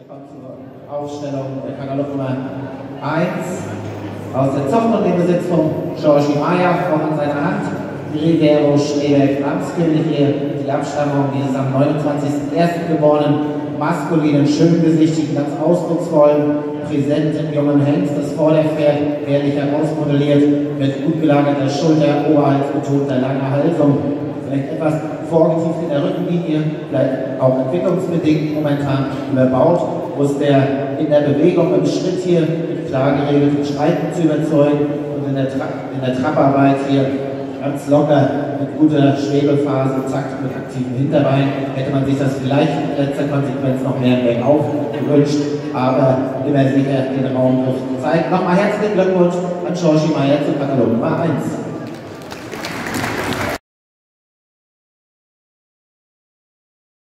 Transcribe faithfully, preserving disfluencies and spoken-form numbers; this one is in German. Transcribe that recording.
kommt zur Aufstellung der Katalog Nummer eins aus der Zucht und dem Besitz von Georgi Maya, vor an seiner Hand Rivero Schneeberg Amtskönig hier, die Abstammung dieses am neunundzwanzigsten ersten geborenen, maskulinen, schöngesichtigen, ganz ausdrucksvollen, präsenten jungen Hengst, das Vorderpferd wehrlich herausmodelliert, mit gut gelagerter Schulter, Oberhals betonter langer Halsung, vielleicht etwas vorgetieft in der Rückenlinie, vielleicht auch entwicklungsbedingt momentan überbaut, muss der in der Bewegung im Schritt hier mit klar geregeltem Schreiten zu überzeugen und in der, Tra in der Trapparbeit hier ganz locker mit guter Schwebephase, zack, mit aktivem Hinterbein. Hätte man sich das vielleicht in letzter Konsequenz noch mehr bergauf gewünscht, aber immer sicher den Raumgriff zeigt. Nochmal herzlichen Glückwunsch an Georgi Maya zu Katalog Nummer eins.